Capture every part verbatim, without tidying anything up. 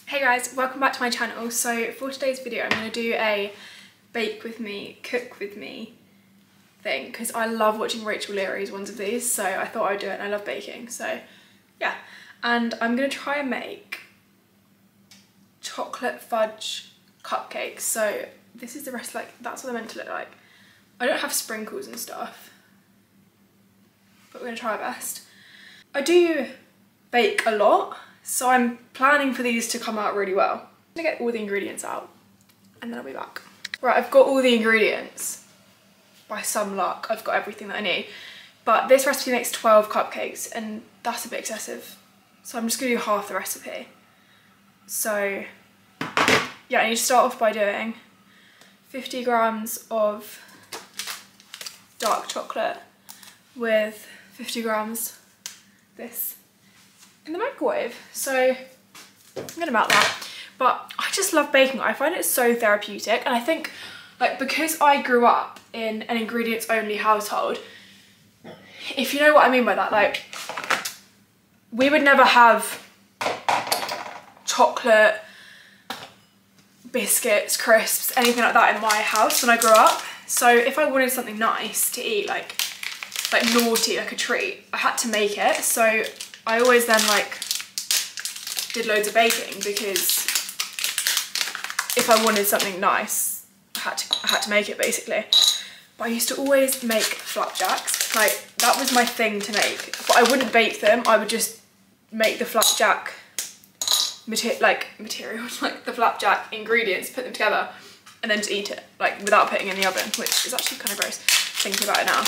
Hey guys, welcome back to my channel. So for today's video I'm going to do a bake with me, cook with me thing because I love watching Rachel Leary's ones of these, so I thought I'd do it and I love baking, so yeah. And I'm going to try and make chocolate fudge cupcakes. So this is the rest, like that's what they're meant to look like. I don't have sprinkles and stuff, but we're going to try our best. I do bake a lot, so I'm planning for these to come out really well. I'm gonna get all the ingredients out and then I'll be back. Right, I've got all the ingredients. By some luck, I've got everything that I need. But this recipe makes twelve cupcakes and that's a bit excessive. So I'm just gonna do half the recipe. So yeah, I need to start off by doing fifty grams of dark chocolate with fifty grams this in the microwave. So I'm gonna melt that. But I just love baking. I find it so therapeutic, and I think like because I grew up in an ingredients only household, if you know what I mean by that, like we would never have chocolate, biscuits, crisps, anything like that in my house when I grew up. So if I wanted something nice to eat, like like naughty, like a treat, I had to make it. So I always then like did loads of baking because if I wanted something nice, I had to, I had to make it basically. But I used to always make flapjacks. Like that was my thing to make. But I wouldn't bake them. I would just make the flapjack mater like materials, like the flapjack ingredients, put them together, and then just eat it, like without putting it in the oven, which is actually kind of gross thinking about it now.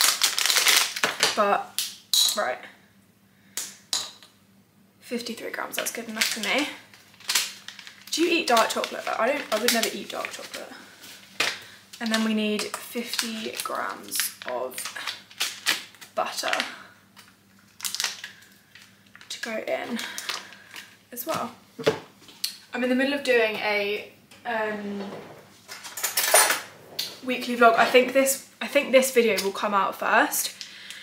But right. fifty-three grams, that's good enough for me. Do you eat dark chocolate? I don't, I would never eat dark chocolate. And then we need fifty grams of butter to go in as well. I'm in the middle of doing a um, weekly vlog. I think this, I think this video will come out first.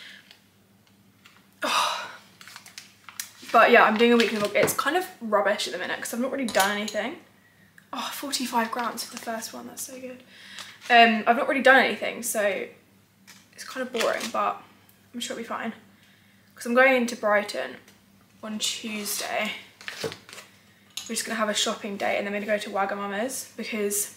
But yeah, I'm doing a weekly vlog. It's kind of rubbish at the minute because I've not really done anything. Oh, forty-five grams for the first one, that's so good. Um, I've not really done anything, so it's kind of boring, but I'm sure it'll be fine. Because I'm going into Brighton on Tuesday. We're just gonna have a shopping day and then we're gonna go to Wagamama's because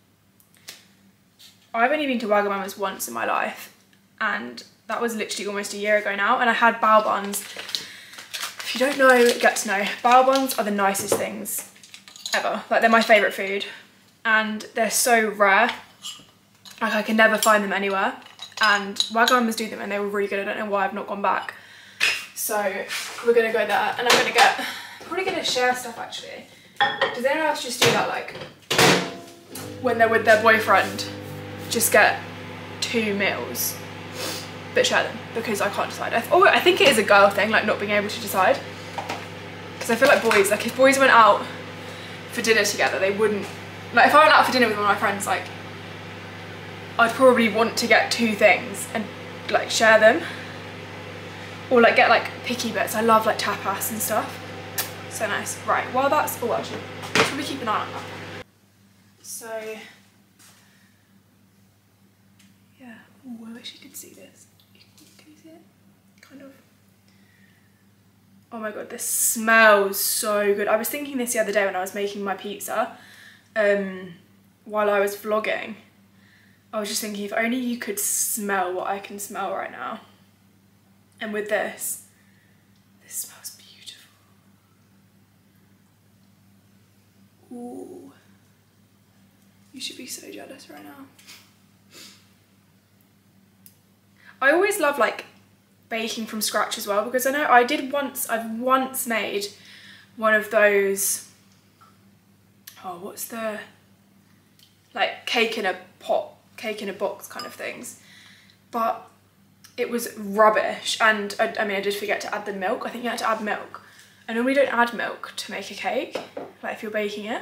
I've only been to Wagamama's once in my life, and that was literally almost a year ago now, and I had bao buns. If you don't know, get to know. Bao buns are the nicest things ever. Like they're my favourite food and they're so rare. Like I can never find them anywhere, and Wagamama's do them and they were really good. I don't know why I've not gone back. So we're gonna go there and I'm gonna get, probably gonna share stuff actually. Does anyone else just do that, like when they're with their boyfriend, just get two meals but share them? Because I can't decide. I, th oh, I think it is a girl thing, like not being able to decide. Because I feel like boys, like if boys went out for dinner together, they wouldn't, like if I went out for dinner with one of my friends, like I'd probably want to get two things and like share them. Or like get like picky bits. I love like tapas and stuff. So nice. Right, well that's, oh actually, should we keep an eye on that? So, yeah, oh I wish you could see this. Can you see it? Kind of. Oh my god, this smells so good. I was thinking this the other day when I was making my pizza, um, while I was vlogging. I was just thinking, if only you could smell what I can smell right now. And with this, this smells beautiful. Ooh. You should be so jealous right now. I always love like baking from scratch as well, because I know I did once, I've once made one of those, oh what's the, like cake in a pot, cake in a box kind of things, but it was rubbish. And I, I mean I did forget to add the milk. I think you had to add milk. I normally don't add milk to make a cake, like if you're baking it.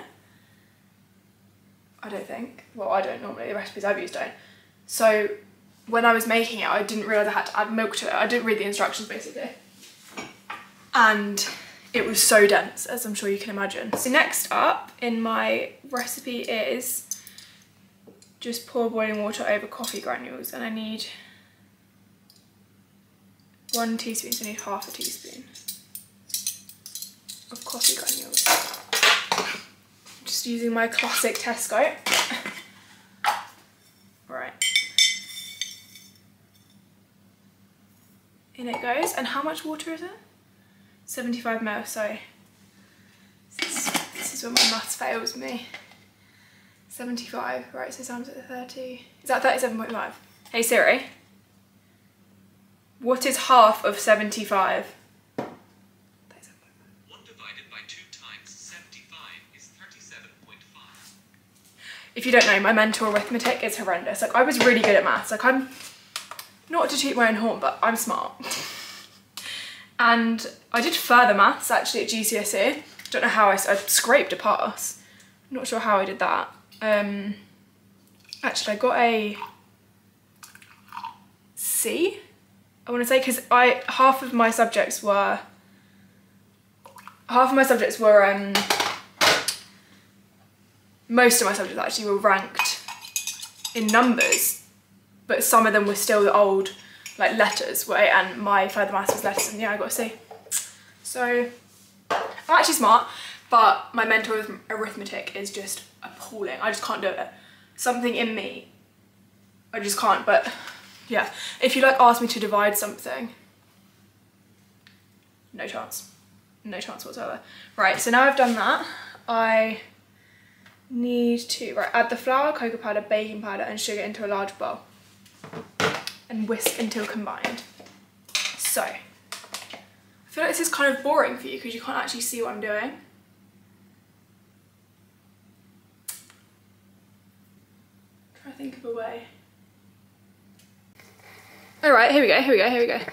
I don't think, well I don't normally, the recipes I've used don't. So when I was making it, I didn't realise I had to add milk to it. I didn't read the instructions basically. And it was so dense, as I'm sure you can imagine. So next up in my recipe is just pour boiling water over coffee granules, and I need one teaspoon, so I need half a teaspoon of coffee granules. Just using my classic Tesco. Right. In it goes. And how much water is it? seventy-five mil, so this, this is where my maths fails me. seventy-five, right, so times at thirty. Is that thirty-seven point five? Hey Siri, what is half of seventy-five? one divided by two times seventy-five is thirty-seven point five. If you don't know, my mental arithmetic is horrendous. Like, I was really good at maths. Like, I'm, not to toot my own horn, but I'm smart. And I did further maths actually at G C S E. Don't know how I, I scraped a pass. I'm not sure how I did that. Um, actually, I got a C, I want to say, because I half of my subjects were half of my subjects were um, most of my subjects actually were ranked in numbers, but some of them were still the old like letters, right? And my further maths was letters, and yeah, I got a C. So I'm actually smart, but my mental arithmetic is just appalling. I just can't do it. Something in me, I just can't. But yeah, if you like ask me to divide something, no chance, no chance whatsoever. Right, so now I've done that, I need to right add the flour, cocoa powder, baking powder, and sugar into a large bowl, and whisk until combined. So I feel like this is kind of boring for you because you can't actually see what I'm doing. Try to think of a way. All right, here we go, here we go, here we go.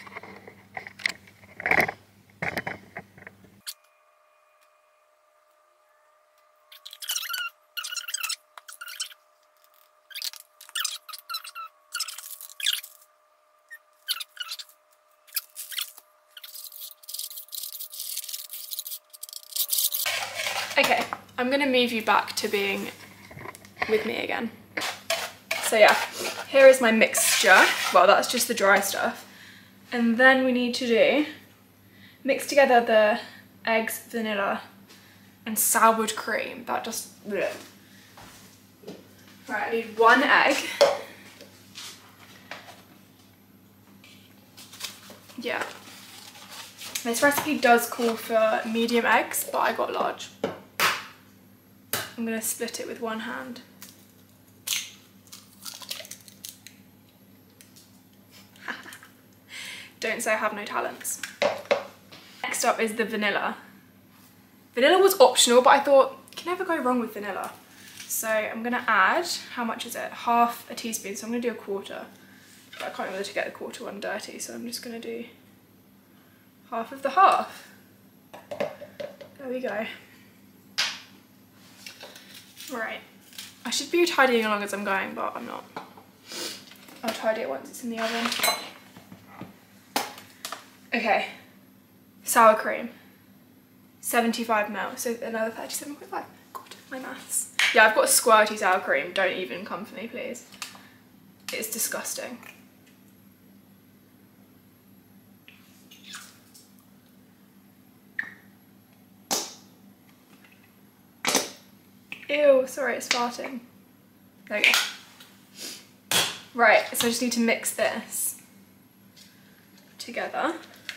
Okay, I'm gonna move you back to being with me again. So yeah, here is my mixture. Well, that's just the dry stuff. And then we need to do, mix together the eggs, vanilla, and soured cream. That just, bleh. Right, I need one egg. Yeah. This recipe does call for medium eggs, but I got large. I'm gonna split it with one hand. Don't say I have no talents. Next up is the vanilla. Vanilla was optional, but I thought, you can never go wrong with vanilla. So I'm gonna add, how much is it? Half a teaspoon, so I'm gonna do a quarter. But I can't remember to get the quarter one dirty, so I'm just gonna do half of the half. There we go. Right, I should be tidying along as I'm going, but I'm not. I'll tidy it once it's in the oven. Okay, sour cream, seventy-five mil, so another thirty-seven point five. God, my maths. Yeah, I've got squirty sour cream, don't even come for me, please. It's disgusting. Ew, sorry, it's farting. There we go. Right, so I just need to mix this together.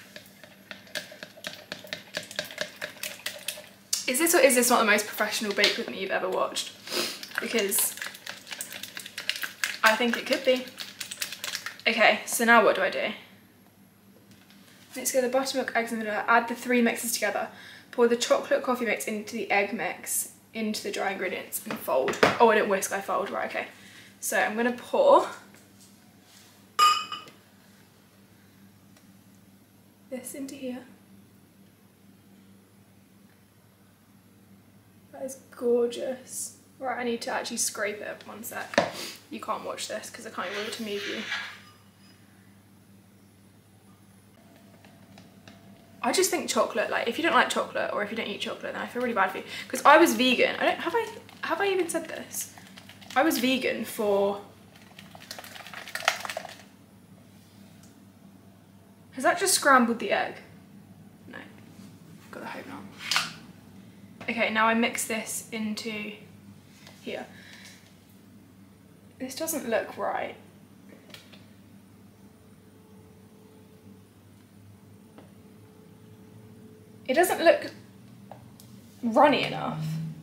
Is this or is this not the most professional Bake With Me you've ever watched? Because I think it could be. Okay, so now what do I do? Mix together buttermilk, eggs and vanilla, add the three mixes together. Pour the chocolate coffee mix into the egg mix, into the dry ingredients and fold. Oh, I didn't whisk, I fold, right, okay. So I'm gonna pour this into here. That is gorgeous. Right, I need to actually scrape it, one sec. You can't watch this because I can't be able to move you. I just think chocolate, like if you don't like chocolate or if you don't eat chocolate, then I feel really bad for you. Because I was vegan. I don't have I have I even said this? I was vegan for. Has that just scrambled the egg? No. Got the hope not. Okay, now I mix this into here. This doesn't look right. It doesn't look runny enough.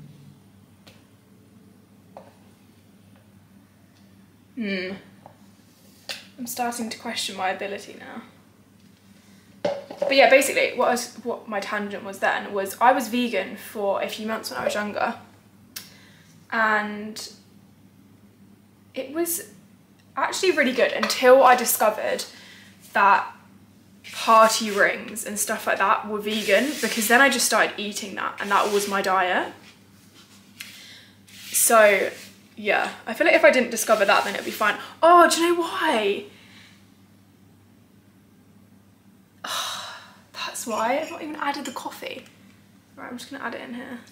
Hmm. I'm starting to question my ability now. But yeah, basically what I was, what my tangent was then was I was vegan for a few months when I was younger. And it was actually really good until I discovered that party rings and stuff like that were vegan, because then I just started eating that and that was my diet. So yeah, I feel like if I didn't discover that, then it'd be fine. Oh, do you know why? Oh, that's why I've not even added the coffee. Right, I'm just gonna add it in here.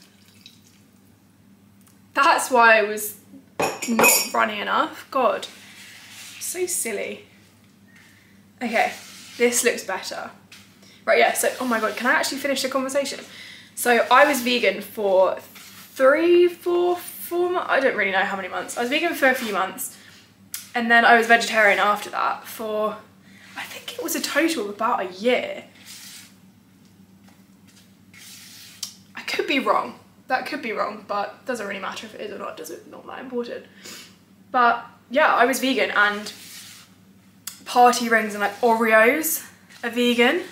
That's why I was not runny enough. God, so silly. Okay. This looks better. Right, yeah, so, oh my God, can I actually finish the conversation? So I was vegan for three, four, four months, I don't really know how many months. I was vegan for a few months, and then I was vegetarian after that for, I think it was a total of about a year. I could be wrong. That could be wrong, but it doesn't really matter if it is or not, does it? Not that important. But yeah, I was vegan, and party rings and like Oreos are vegan.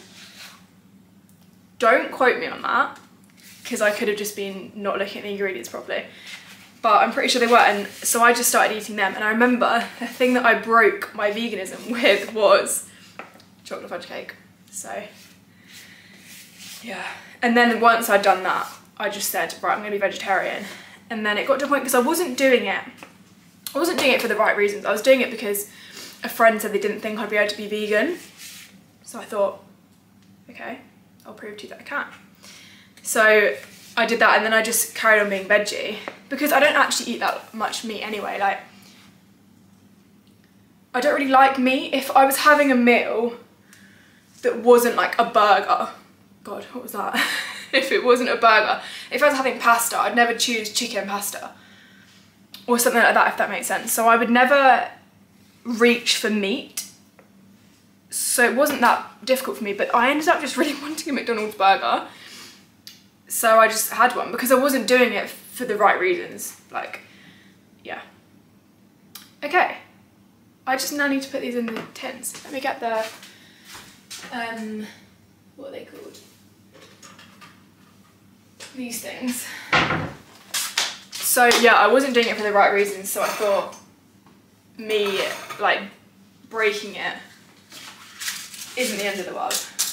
Don't quote me on that, because I could have just been not looking at the ingredients properly, but I'm pretty sure they were. And so I just started eating them, and I remember the thing that I broke my veganism with was chocolate fudge cake. So yeah, and then once I'd done that, I just said, right, I'm gonna be vegetarian. And then it got to a point, because I wasn't doing it I wasn't doing it for the right reasons. I was doing it because a friend said they didn't think I'd be able to be vegan. So I thought, okay, I'll prove to you that I can. So I did that, and then I just carried on being veggie, because I don't actually eat that much meat anyway. Like, I don't really like meat. If I was having a meal that wasn't like a burger, God, what was that? If it wasn't a burger, if I was having pasta, I'd never choose chicken pasta or something like that, if that makes sense. So I would never reach for meat, so it wasn't that difficult for me, but I ended up just really wanting a McDonald's burger, so I just had one, because I wasn't doing it for the right reasons. Like, yeah. Okay, I just now need to put these in the tins. Let me get the um what are they called, these things. So yeah, I wasn't doing it for the right reasons, so I thought me like breaking it isn't the end of the world.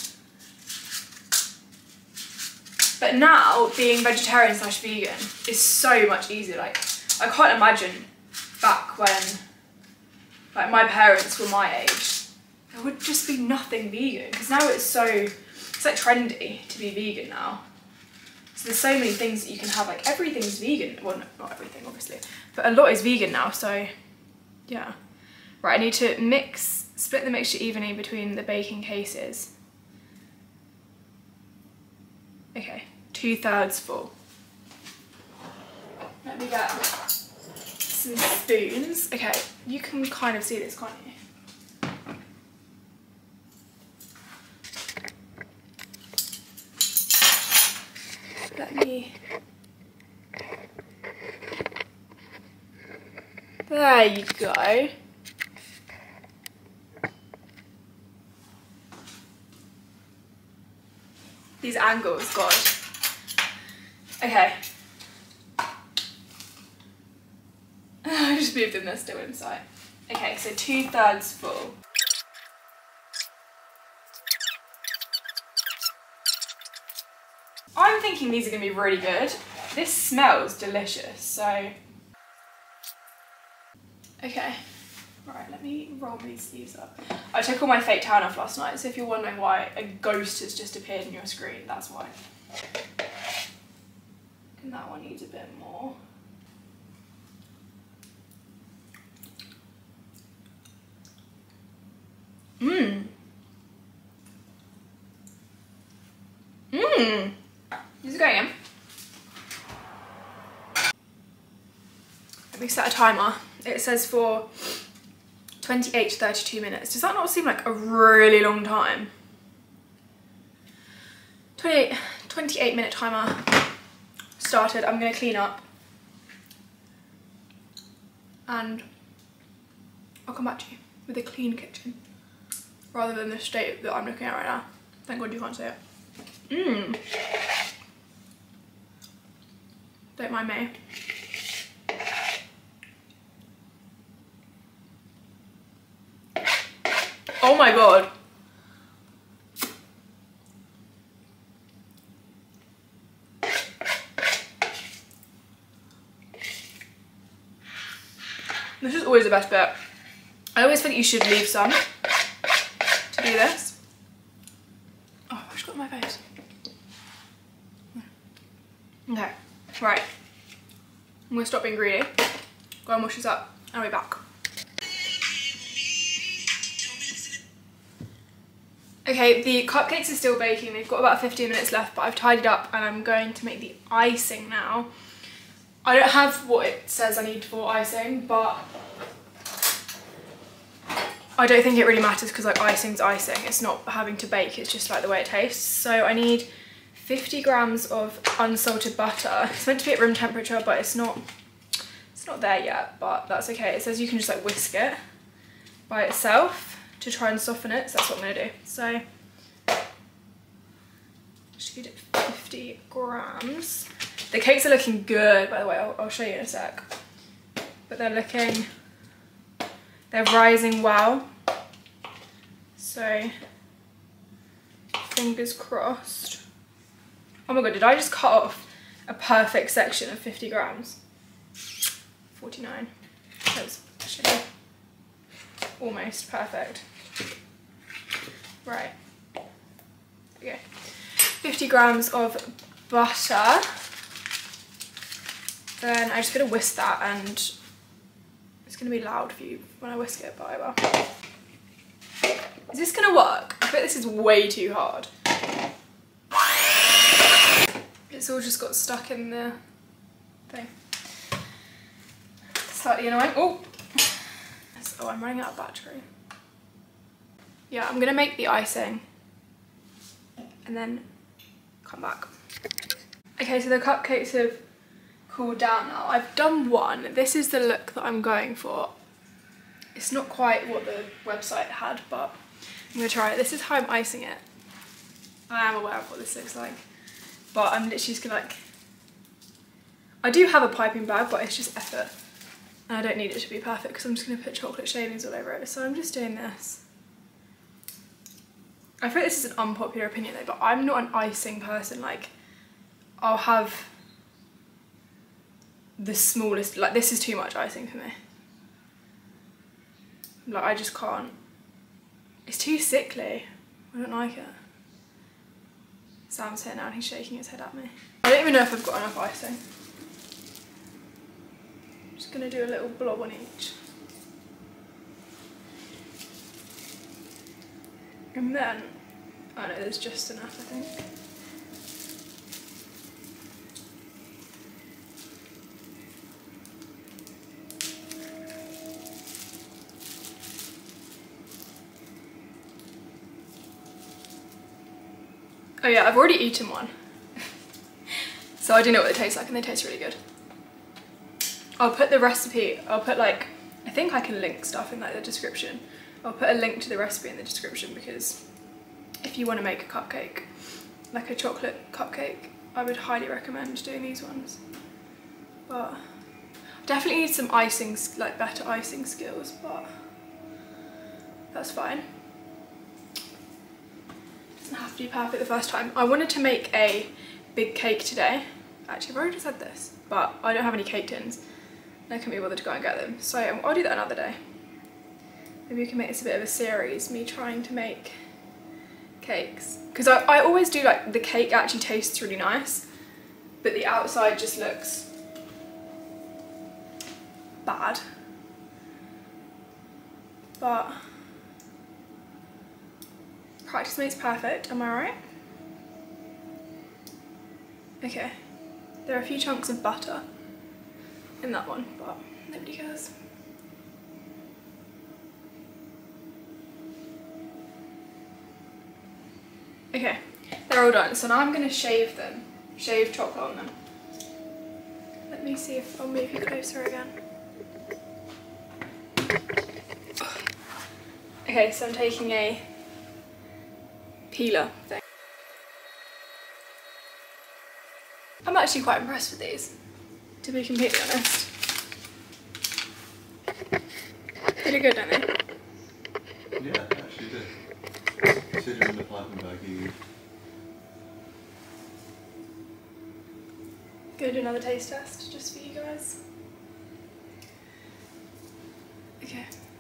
But now being vegetarian slash vegan is so much easier. Like, I can't imagine back when like my parents were my age, there would just be nothing vegan, because now it's so, it's like trendy to be vegan now. So there's so many things that you can have, like everything's vegan. Well, no, not everything obviously, but a lot is vegan now, so yeah. Right, I need to mix, split the mixture evenly between the baking cases. Okay, two thirds full. Let me get some spoons. Okay, you can kind of see this, can't you? Let me, there you go. These angles, God. Okay. I just moved them, they're still inside. Okay, so two thirds full. I'm thinking these are gonna be really good. This smells delicious, so. Okay, Right, let me roll these sleeves up. I took all my fake tan off last night, so if you're wondering why a ghost has just appeared in your screen, that's why. And that one needs a bit more. Mmm. Mmm. This is going in. Let me set a timer. It says for twenty-eight to thirty-two minutes. Does that not seem like a really long time? twenty-eight, twenty-eight minute timer started. I'm going to clean up and I'll come back to you with a clean kitchen rather than the state that I'm looking at right now. Thank God you can't see it. Mmm. Don't mind me. Oh my God. This is always the best bit. I always think you should leave some to do this. Oh, I just got it on my face. Okay, right. I'm gonna stop being greedy. Go and wash this up. I'll be back. Okay, the cupcakes are still baking. They've got about fifteen minutes left, but I've tidied up and I'm going to make the icing now. I don't have what it says I need for icing, but I don't think it really matters because like icing's icing. It's not having to bake, it's just like the way it tastes. So I need fifty grams of unsalted butter. It's meant to be at room temperature, but it's not, it's not there yet, but that's okay. It says you can just like whisk it by itself to try and soften it, so that's what I'm gonna do. So just need it fifty grams. The cakes are looking good, by the way. I'll, I'll show you in a sec. But they're looking, they're rising well. So fingers crossed. Oh my God, did I just cut off a perfect section of fifty grams? forty-nine. That's actually almost perfect. Right. Okay. fifty grams of butter. Then I'm just gonna whisk that, and it's gonna be loud for you when I whisk it, but I will. Is this gonna work? I bet this is way too hard. It's all just got stuck in the thing. Slightly annoying. Oh, oh, I'm running out of battery. Yeah, I'm gonna make the icing and then come back. Okay, so the cupcakes have cooled down now. I've done one. This is the look that I'm going for. It's not quite what the website had, but I'm gonna try it. This is how I'm icing it. I am aware of what this looks like, but I'm literally just gonna like, I do have a piping bag, but it's just effort. And I don't need it to be perfect because I'm just gonna put chocolate shavings all over it. So I'm just doing this. I feel like this is an unpopular opinion though, but I'm not an icing person. Like, I'll have the smallest, like this is too much icing for me. Like I just can't. It's too sickly. I don't like it. Sam's here now and he's shaking his head at me. I don't even know if I've got enough icing. I'm just gonna do a little blob on each. And then, oh no, there's just enough, I think. Oh yeah, I've already eaten one. So I do know what they taste like and they taste really good. I'll put the recipe, I'll put like, I think I can link stuff in like the description. I'll put a link to the recipe in the description because if you want to make a cupcake, like a chocolate cupcake, I would highly recommend doing these ones. But I definitely need some icing, like better icing skills, but that's fine. Doesn't have to be perfect the first time. I wanted to make a big cake today. Actually, I've already just said this, but I don't have any cake tins. I couldn't be bothered to go and get them. So I'll do that another day. Maybe we can make this a bit of a series, me trying to make cakes. Because I, I always do like, the cake actually tastes really nice, but the outside just looks bad. But practice makes perfect, am I right? Okay, there are a few chunks of butter in that one, but nobody cares. Okay, they're all done, so now I'm going to shave them, shave chocolate on them. Let me see if I'll move you closer again. Okay, so I'm taking a peeler thing. I'm actually quite impressed with these, to be completely honest. Pretty good, don't they? Yeah, actually did. Considering the piping bag you used. Gonna do another taste test just for you guys. Okay.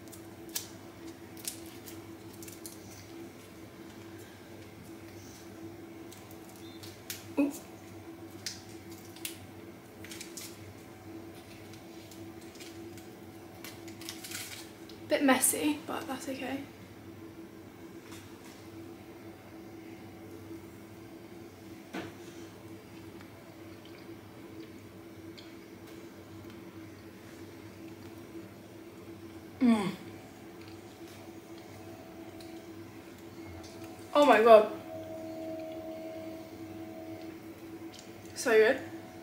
Ooh. Bit messy, but that's okay. Mm. Oh my god. So good.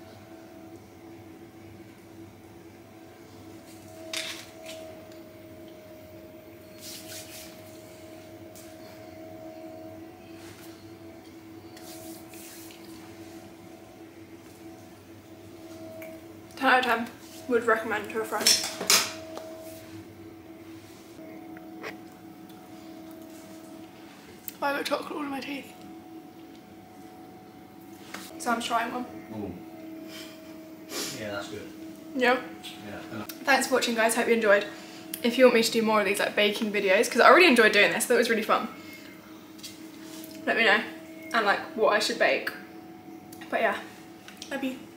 ten out of ten. Would recommend to a friend. I got chocolate all in my teeth. So I'm trying one. Ooh. Yeah, that's good. Yeah. Yeah. Thanks for watching, guys. Hope you enjoyed. If you want me to do more of these like baking videos, because I really enjoyed doing this, that was really fun, let me know, and like what I should bake. But yeah, love you.